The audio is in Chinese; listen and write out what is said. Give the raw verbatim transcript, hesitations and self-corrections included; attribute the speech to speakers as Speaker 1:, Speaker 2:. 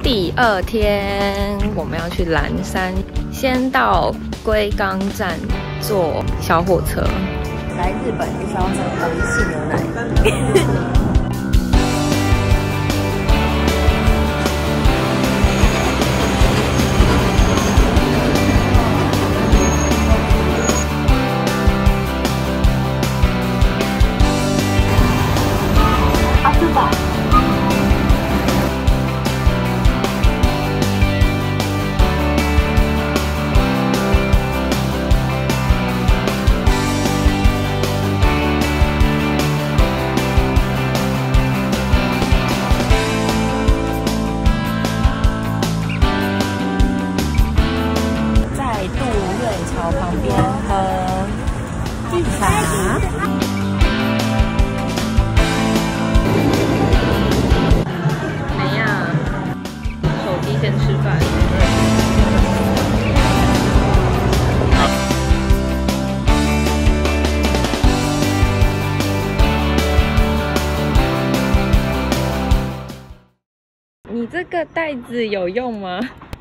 Speaker 1: 第二天我们要去蓝山，先到龟冈站坐小火车。
Speaker 2: 来日本就是要喝维系牛奶。旁边喝茶，
Speaker 1: 怎样？手机先吃饭。你这个袋子有用吗？